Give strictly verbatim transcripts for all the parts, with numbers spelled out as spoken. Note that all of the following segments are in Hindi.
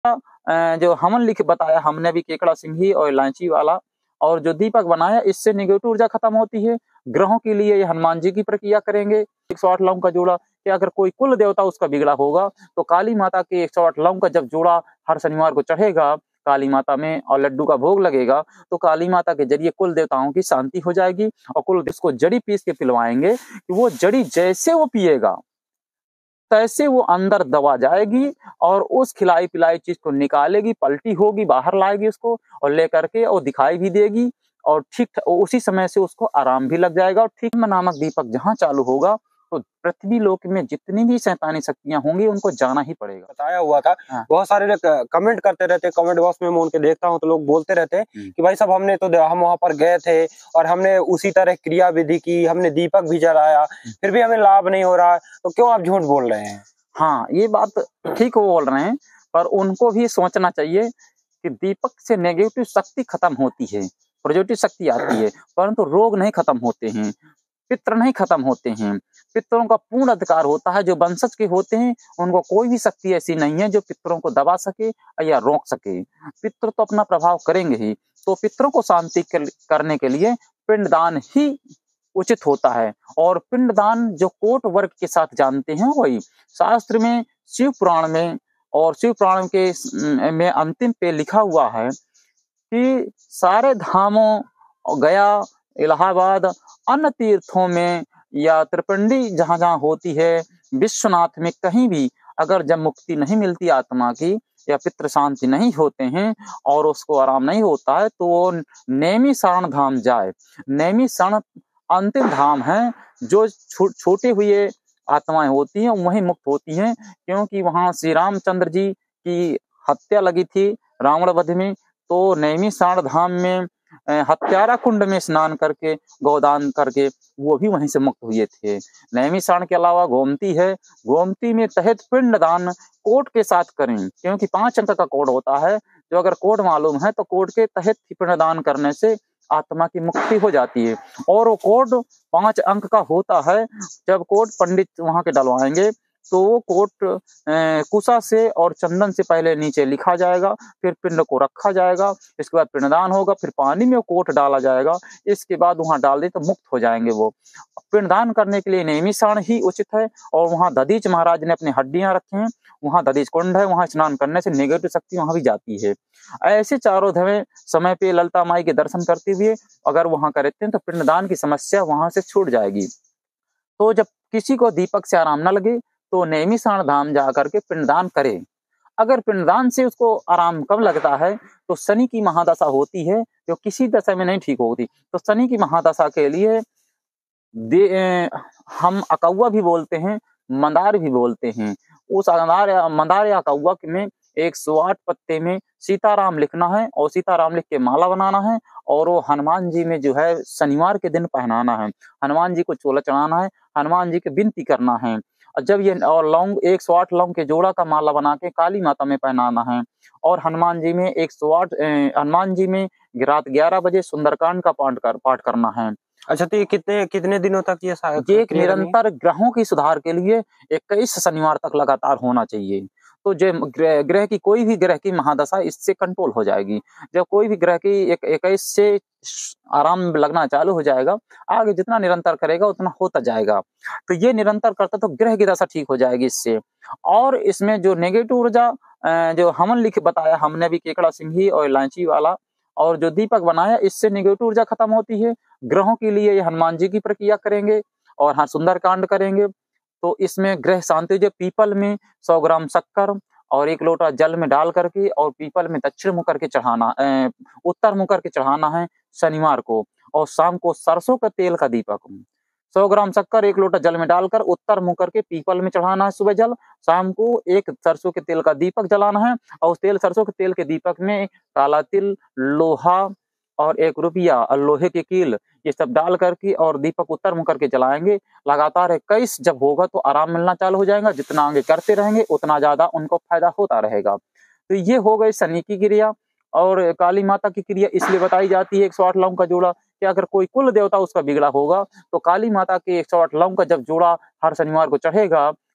अ, जो हवन लिख बताया हमने अभी केकड़ा सिंघी और इलायची वाला, और जो दीपक बनाया इससे नेगेटिव ऊर्जा खत्म होती है। ग्रहों के लिए ये हनुमान जी की प्रक्रिया करेंगे। एक सौ आठ लौंग का जोड़ा कि अगर कोई कुल देवता उसका बिगड़ा होगा तो काली माता के एक सौ आठ लौंग का जब जोड़ा हर शनिवार को चढ़ेगा काली माता में और लड्डू का भोग लगेगा तो काली माता के जरिए कुल देवताओं की शांति हो जाएगी। और कुल उसको जड़ी पीस के पिलवाएंगे कि वो जड़ी जैसे वो पिएगा तैसे वो अंदर दबा जाएगी और उस खिलाई पिलाई चीज को निकालेगी, पलटी होगी, बाहर लाएगी उसको और लेकर के और दिखाई भी देगी और ठीक उसी समय से उसको आराम भी लग जाएगा। और ठीक नामक दीपक जहाँ चालू होगा तो पृथ्वी लोक में जितनी भी शैतानी शक्तियां होंगी उनको जाना ही पड़ेगा। बताया हुआ था। हाँ। बहुत सारे लोग कमेंट करते रहते, कमेंट बॉक्स में मैं उनके देखता हूँ तो लोग बोलते रहते हैं कि भाई साहब हमने तो हम वहां पर गए थे और हमने उसी तरह क्रिया विधि की, हमने दीपक भी जलाया, फिर भी हमें लाभ नहीं हो रहा, तो क्यों आप झूठ बोल रहे हैं? हाँ, ये बात ठीक वो बोल रहे हैं, पर उनको भी सोचना चाहिए कि दीपक से नेगेटिव शक्ति खत्म होती है, पॉजिटिव शक्ति आती है, परंतु रोग नहीं खत्म होते हैं, पितृ नहीं खत्म होते हैं। पितरों का पूर्ण अधिकार होता है, जो वंशज के होते हैं उनको कोई भी शक्ति ऐसी नहीं है जो पितरों को दबा सके या रोक सके। पितृ तो अपना प्रभाव करेंगे ही, तो पितरों को शांति करने के लिए पिंडदान ही उचित होता है। और पिंडदान जो कोट वर्ग के साथ जानते हैं वही शास्त्र में, शिव पुराण में और शिव पुराण के में अंतिम पे लिखा हुआ है कि सारे धामों, गया, इलाहाबाद, अन्य तीर्थों में या त्रिपिंडी जहां जहां होती है, विश्वनाथ में कहीं भी अगर जब मुक्ति नहीं मिलती आत्मा की या पितृ शांति नहीं होते हैं और उसको आराम नहीं होता है तो वो नेमी शरण धाम जाए। नेमी शरण अंतिम धाम है, जो छो, छोटे हुए आत्माएं होती हैं वहीं मुक्त होती हैं, क्योंकि वहां श्री रामचंद्र जी की हत्या लगी थी रावण वध में, तो नैमी शरण धाम में हत्यारा कुंड में स्नान करके गौदान करके वो भी वहीं से मुक्त हुए थे। नैमिषारण के अलावा गोमती है, गोमती में तहत पिंडदान कोड के साथ करें, क्योंकि पांच अंक का कोड होता है, जो अगर कोड मालूम है तो कोड के तहत पिंडदान करने से आत्मा की मुक्ति हो जाती है। और वो कोड पांच अंक का होता है। जब कोड पंडित वहां के डलवाएंगे तो वो कोट कुशा से और चंदन से पहले नीचे लिखा जाएगा, फिर पिंड को रखा जाएगा, इसके बाद पिंडदान होगा, फिर पानी में कोट डाला जाएगा, इसके बाद वहां डाल दे तो मुक्त हो जाएंगे वो। पिंडदान करने के लिए नैमिषारण ही उचित है। और वहां दधीच महाराज ने अपनी हड्डियां रखी हैं, वहां दधीच कुंड है, वहां स्नान करने से नेगेटिव शक्ति वहां भी जाती है। ऐसे चारों धवे समय पे ललिता माई के दर्शन करते हुए अगर वहां करते हैं तो पिंडदान की समस्या वहां से छूट जाएगी। तो जब किसी को दीपक से आराम न लगे तो नैमिषारण धाम जाकर के पिंडदान करे। अगर पिंडदान से उसको आराम कब लगता है तो शनि की महादशा होती है, जो किसी दशा में नहीं ठीक होती, तो शनि की महादशा के लिए दे, हम अकौवा भी बोलते हैं, मंदार भी बोलते हैं। उस मंदार मंदार या अकौवा में एक सौ आठ पत्ते में सीताराम लिखना है और सीताराम लिख के माला बनाना है और वो हनुमान जी में जो है शनिवार के दिन पहनाना है। हनुमान जी को चोला चढ़ाना है, हनुमान जी की विनती करना है। और जब ये और लौंग एक सौ आठ लौंग के जोड़ा का माला बना के काली माता में पहनाना है। और हनुमान जी में एक सौ आठ हनुमान जी में रात ग्यारह बजे सुंदरकांड का पाठ कर पाठ करना है। अच्छा, तो ये कितने कितने दिनों तक ये ये निरंतर ग्रहों की सुधार के लिए इक्कीस शनिवार तक लगातार होना चाहिए। तो जो ग्रह, ग्रह की कोई भी ग्रह की महादशा इससे कंट्रोल हो जाएगी। जब कोई भी ग्रह की एक इक्कीस से आराम लगना चालू हो जाएगा, आगे जितना निरंतर करेगा उतना होता जाएगा। तो ये निरंतर करता तो ग्रह की दशा ठीक हो जाएगी इससे। और इसमें जो नेगेटिव ऊर्जा जो हवन लिख बताया हमने भी केकड़ा सिंघी और इलायची वाला, और जो दीपक बनाया इससे नेगेटिव ऊर्जा खत्म होती है। ग्रहों के लिए ये हनुमान जी की प्रक्रिया करेंगे और हाँ सुंदरकांड करेंगे। तो इसमें ग्रह शांति जो पीपल में सौ ग्राम शक्कर और एक लोटा जल में डाल करके और पीपल में दक्षिण मुख करके चढ़ाना, उत्तर मुख करके चढ़ाना है शनिवार को। और शाम को सरसों का तेल का दीपक सौ ग्राम शक्कर एक लोटा जल में डालकर उत्तर मुख करके पीपल में चढ़ाना है सुबह जल। शाम को एक सरसों के तेल का दीपक जलाना है और उस तेल सरसों के तेल के दीपक में काला तिल, लोहा और एक रुपया और लोहे की कील ये सब डाल करके और दीपक उत्तर मुख करके जलाएंगे। लगातार इक्कीस जब होगा तो आराम मिलना चालू हो जाएगा। जितना आगे करते रहेंगे उतना ज्यादा उनको फायदा होता रहेगा। तो ये हो गई शनि की क्रिया। और काली माता की क्रिया इसलिए बताई जाती है एक सौ आठ लौंग का जोड़ा कि अगर कोई कुल देवता उसका बिगड़ा होगा तो काली माता के एक सौ आठ लौंग का जब जोड़ा हर शनिवार को चढ़ेगा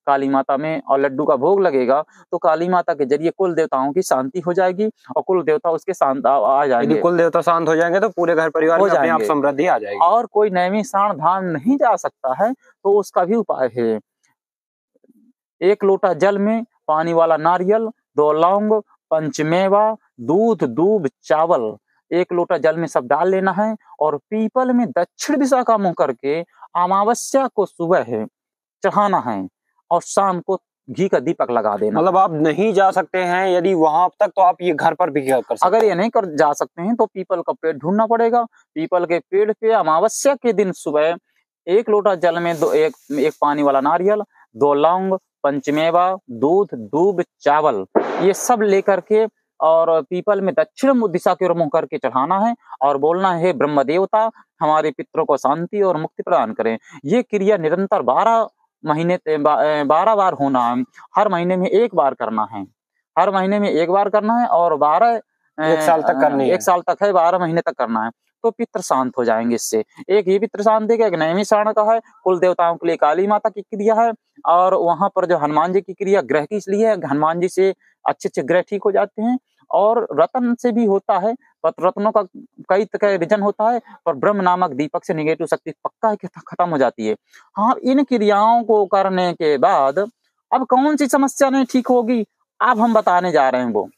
काली माता में और लड्डू का भोग लगेगा, तो काली माता के जरिए कुल देवताओं की शांति हो जाएगी और कुल देवता उसके शांत आ, आ जाएंगे। यदि कुल देवता शांत हो जाएंगे तो पूरे घर परिवार में अपने आप समृद्धि आ जाएगी। और कोई नैमिषारण धाम नहीं जा सकता है तो उसका भी उपाय है। एक लोटा जल में पानी वाला नारियल, दो लौंग, पंचमेवा, दूध, दूब, चावल, एक लोटा जल में सब डाल लेना है और पीपल में दक्षिण दिशा का मुंह करके अमावस्या को सुबह है चढ़ाना है और शाम को घी का दीपक लगा देना। मतलब आप नहीं जा सकते हैं यदि वहां तक, तो आप ये घर पर भी कर सकते। अगर ये नहीं कर जा सकते हैं तो पीपल का पेड़ ढूंढना पड़ेगा। पीपल के पेड़ पे अमावस्या के दिन सुबह एक लोटा जल में दो एक एक पानी वाला नारियल, दो लौंग, पंचमेवा, दूध, दूब, चावल, ये सब लेकर के और पीपल में दक्षिण दिशा की ओर मुंह करके चढ़ाना है और बोलना है, ब्रह्म देवता हमारे पितरों को शांति और मुक्ति प्रदान करें। ये क्रिया निरंतर बारह महीने बारह बार होना है। हर महीने में एक बार करना है, हर महीने में एक बार करना है और बारह एक साल तक करनी है। एक साल तक है, बारह महीने तक करना है, तो पितृ शांत हो जाएंगे इससे। एक ये पितृ शांति का, एक नैमिषारण का है, कुल देवताओं के लिए काली माता की क्रिया है और वहां पर जो हनुमान जी की क्रिया ग्रह की इसलिए है, हनुमान जी से अच्छे अच्छे ग्रह ठीक हो जाते हैं और रत्न से भी होता है, पर रत्नों का कई तरह रीजन होता है, पर ब्रह्म नामक दीपक से निगेटिव शक्ति पक्का है कि खत्म हो जाती है। हाँ, इन क्रियाओं को करने के बाद अब कौन सी समस्या नहीं ठीक होगी, अब हम बताने जा रहे हैं वो।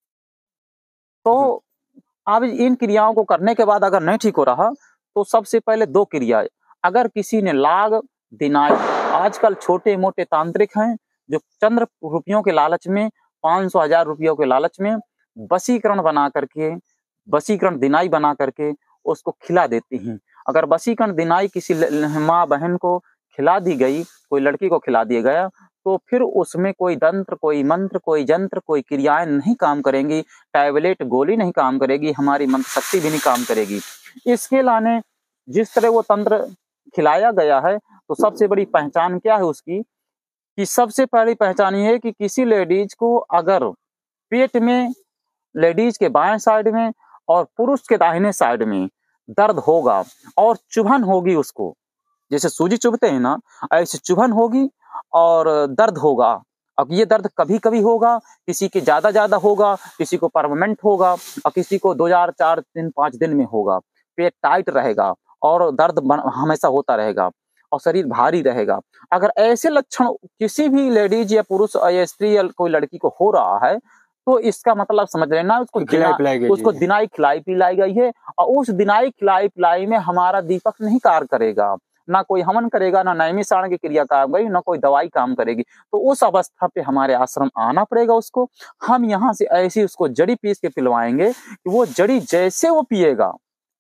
तो अब इन क्रियाओं को करने के बाद अगर नहीं ठीक हो रहा तो सबसे पहले दो क्रिया, अगर किसी ने लाग दिनाई, आजकल छोटे मोटे तांत्रिक हैं जो चंद्र रुपयों के लालच में, पांच सौ हजार रुपयों के लालच में वशीकरण बना करके, वशीकरण दिनाई बना करके उसको खिला देती हैं। अगर वशीकरण दिनाई किसी माँ बहन को खिला दी गई, कोई लड़की को खिला दिया गया, तो फिर उसमें कोई तंत्र, कोई मंत्र, कोई यंत्र, कोई क्रियाएं नहीं काम करेंगी, टैबलेट गोली नहीं काम करेगी, हमारी मंत्र शक्ति भी नहीं काम करेगी। इसके लाने जिस तरह वो तंत्र खिलाया गया है, तो सबसे बड़ी पहचान क्या है उसकी, कि सबसे पहली पहचान ये है कि किसी लेडीज को अगर पेट में, लेडीज के बाएं साइड में और पुरुष के दाहिने साइड में दर्द होगा और चुभन होगी, उसको जैसे सूजी चुभते हैं ना, ऐसे चुभन होगी और दर्द होगा। अब ये दर्द कभी कभी होगा, किसी के ज्यादा ज्यादा होगा, किसी को परमानेंट होगा और किसी को दो हजार चार दिन पांच दिन में होगा। पेट टाइट रहेगा और दर्द हमेशा होता रहेगा और शरीर भारी रहेगा। अगर ऐसे लक्षण किसी भी लेडीज या पुरुष या स्त्री या कोई लड़की को हो रहा है, तो इसका मतलब समझ लेना उसको दिना, उसको दिनाई खिलाई पिलाई गई है और उस दिनाई खिलाई पिलाई में हमारा दीपक नहीं कार्य करेगा, ना कोई हवन करेगा, ना नैमिषारण की क्रिया काम करेगी, ना कोई दवाई काम करेगी। तो उस अवस्था पे हमारे आश्रम आना पड़ेगा उसको। हम यहाँ से ऐसी उसको जड़ी पीस के पिलवाएंगे कि वो जड़ी जैसे वो पिएगा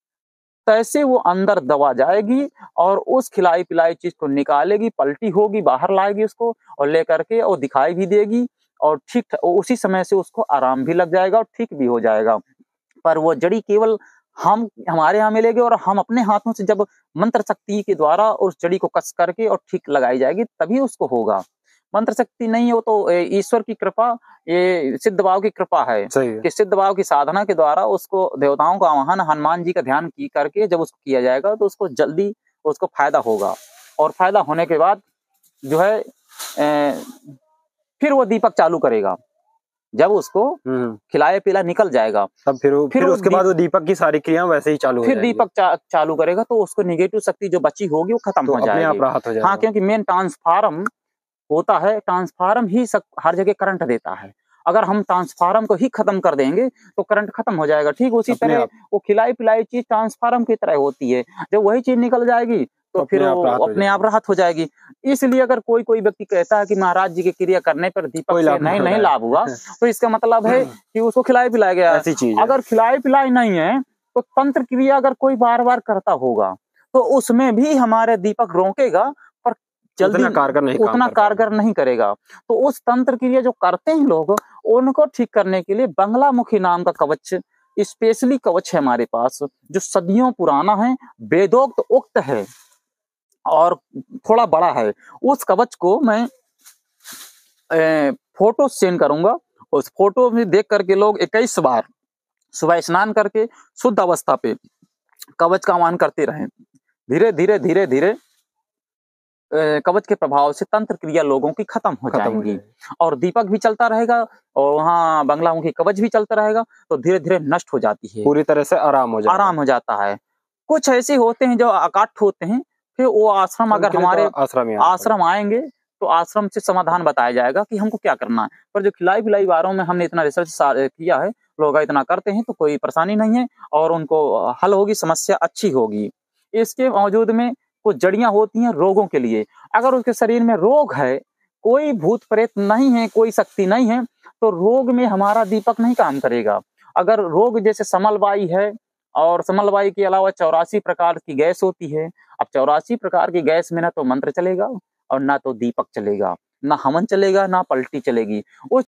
तैसे वो अंदर दवा जाएगी और उस खिलाई पिलाई चीज को निकालेगी, पलटी होगी, बाहर लाएगी उसको और लेकर के और दिखाई भी देगी और ठीक उसी समय से उसको आराम भी लग जाएगा और ठीक भी हो जाएगा। पर वो जड़ी केवल हम हमारे यहाँ मिलेगी और हम अपने हाथों से जब मंत्र शक्ति के द्वारा उस जड़ी को कस करके और ठीक लगाई जाएगी तभी उसको होगा। मंत्र शक्ति नहीं हो तो ईश्वर की कृपा, ये सिद्ध भाव की कृपा है कि सिद्ध भाव की साधना के द्वारा उसको देवताओं का आवाहन, हनुमान जी का ध्यान की करके जब उसको किया जाएगा तो उसको जल्दी उसको फायदा होगा और फायदा होने के बाद जो है ए, फिर वो दीपक चालू करेगा। जब उसको खिलाया पिला निकल जाएगा तब फिर फिर, फिर उसके बाद वो दीपक की सारी क्रियाएं वैसे ही चालू फिर दीपक चा, चालू करेगा तो उसको निगेटिव शक्ति जो बची होगी वो खत्म तो हो जाएगी, अपने आप राहत हो जाएगा। हाँ, क्योंकि मेन ट्रांसफार्म होता है, ट्रांसफार्म ही सब हर जगह करंट देता है। अगर हम ट्रांसफार्म को ही खत्म कर देंगे तो करंट खत्म हो जाएगा। ठीक उसी तरह वो खिलाई पिलाई चीज ट्रांसफार्म की तरह होती है, जब वही चीज निकल जाएगी तो, तो फिर वो अपने आप राहत हो जाएगी। इसलिए अगर कोई कोई व्यक्ति कहता है कि महाराज जी की क्रिया करने पर दीपक से नहीं नहीं लाभ हुआ, तो इसका मतलब है कि उसको खिलाई पिलाई गया। ऐसी चीज अगर खिलाई पिलाई नहीं है तो तंत्र क्रिया अगर कोई बार बार करता होगा तो उसमें भी हमारे दीपक रोकेगा, पर जल्दी उतना कारगर नहीं उतना कारगर नहीं करेगा। तो उस तंत्र क्रिया जो करते हैं लोग, उनको ठीक करने के लिए बंगला मुखी नाम का कवच, स्पेशली कवच है हमारे पास जो सदियों पुराना है, वेदोक्त उक्त है और थोड़ा बड़ा है। उस कवच को मैं ए, फोटो सेंड करूंगा, उस फोटो में देख करके लोग इक्कीस बार सुबह स्नान करके शुद्ध अवस्था पे कवच का आह्वान करते रहें। धीरे धीरे धीरे धीरे कवच के प्रभाव से तंत्र क्रिया लोगों की खत्म हो खत्म हो जाएंगी जाएगी। और दीपक भी चलता रहेगा और वहाँ बंगलामुखी कवच भी चलता रहेगा, तो धीरे धीरे नष्ट हो जाती है, पूरी तरह से आराम हो जाएगा। आराम हो जाता है। कुछ ऐसे होते हैं जो अकाट्य होते हैं, फिर वो आश्रम अगर उनके लिए तो हमारे आश्रम ही आना आश्रम आएंगे तो आश्रम से समाधान बताया जाएगा कि हमको क्या करना है। पर जो खिलाई पिलाई बारों में हमने इतना रिसर्च किया है, लोग इतना करते हैं, तो कोई परेशानी नहीं है और उनको हल होगी, समस्या अच्छी होगी। इसके बावजूद में कुछ जड़ियां होती हैं रोगों के लिए। अगर उसके शरीर में रोग है, कोई भूत प्रेत नहीं है, कोई शक्ति नहीं है, तो रोग में हमारा दीपक नहीं काम करेगा। अगर रोग जैसे समलवाई है और समलवाई के अलावा चौरासी प्रकार की गैस होती है, अब चौरासी प्रकार की गैस में ना तो मंत्र चलेगा और ना तो दीपक चलेगा, ना हवन चलेगा, ना पलटी चलेगी। उस